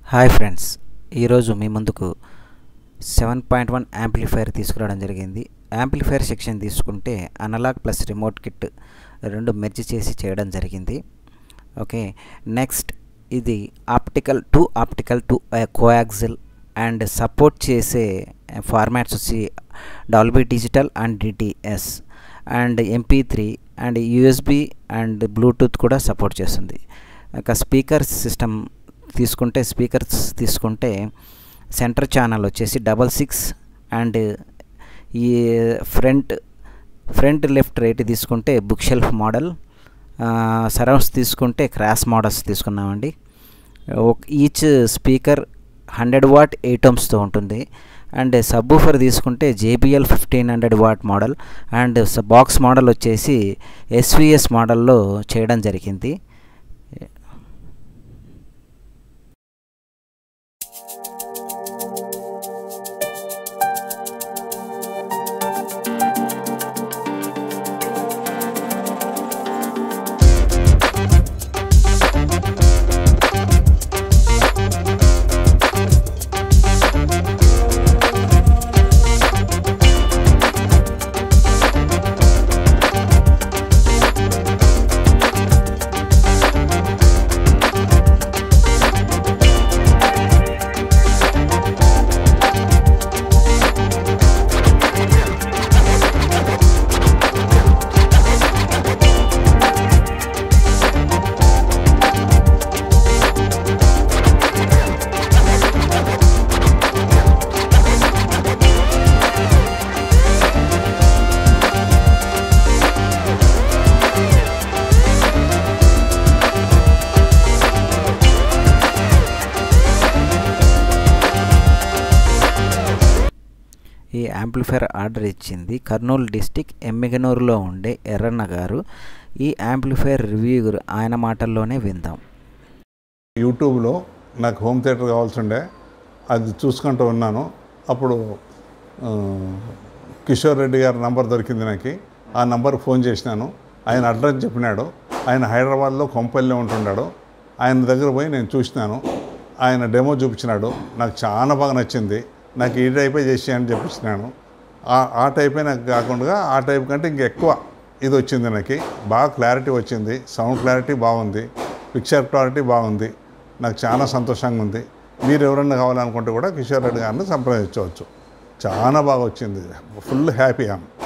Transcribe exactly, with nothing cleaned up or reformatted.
Hi friends, ఈరోజు మీ ముందుకు seven point one amplifier తీసుకురావడం జరిగింది. యాంప్లిఫైర్ సెక్షన్ తీసుకుంటే అనలాగ్ ప్లస్ రిమోట్ కిట్ రెండు మెర్జ్ చేసి చేయడం జరిగింది. ఓకే, నెక్స్ట్ ఇది optical to optical to coaxial and support చేసే ఫార్మాట్స్ వచ్చి Dolby digital and DTS and MP three and USB and Bluetooth కూడా సపోర్ట్ చేస్తుంది. ఇక స్పీకర్ సిస్టమ్ తీసుకుంటే స్పీకర్స్ తీసుకుంటే సెంటర్ ఛానల్ వచ్చేసి డబల్ సిక్స్ అండ్ ఈ ఫ్రంట్ ఫ్రంట్ లెఫ్ట్ రైట్ తీసుకుంటే బుక్ షెల్ఫ్ మోడల్, సరౌండ్స్ తీసుకుంటే క్రాస్ మోడల్స్ తీసుకున్నామండి. Each speaker hundred watt eight ఓమ్స్తో ఉంటుంది. అండ్ సబ్బూఫర్ తీసుకుంటే JBL fifteen hundred watt model and box model వచ్చేసి ఎస్విఎస్ మోడల్లో చేయడం జరిగింది. ఈ యాంప్లిఫైర్ ఆర్డర్ ఇచ్చింది కర్నూలు డిస్టిక్ ఎమ్మిగనూరులో ఉండే ఎర్రన్న గారు. ఈ యాంప్లిఫైర్ రివ్యూ ఆయన మాటల్లోనే విందాం. యూట్యూబ్లో నాకు హోమ్ థియేటర్ కావాల్సి ఉండే, అది చూసుకుంటూ ఉన్నాను. అప్పుడు కిషోర్ రెడ్డి గారి నంబర్ దొరికింది నాకు. ఆ నంబర్కి ఫోన్ చేసినాను. ఆయన అడ్రస్ చెప్పినాడు. ఆయన హైదరాబాద్లో కొంపల్లిలో ఉంటున్నాడు. ఆయన దగ్గర పోయి నేను చూసినాను. ఆయన డెమో చూపించినాడు. నాకు చాలా బాగా నచ్చింది. నాకు ఈ టైపే చేసి అని చెప్పించినాను. ఆ టైపే నాకు కాకుండా ఆ టైప్ కంటే ఇంకా ఎక్కువ ఇది వచ్చింది. నాకు బాగా క్లారిటీ వచ్చింది. సౌండ్ క్లారిటీ బాగుంది, పిక్చర్ క్లారిటీ బాగుంది. నాకు చాలా సంతోషంగా ఉంది. మీరు ఎవరన్నా కావాలనుకుంటే కూడా కిషోర్ రెడ్డి గారిని సంప్రదించవచ్చు. చాలా బాగా వచ్చింది. Full happy.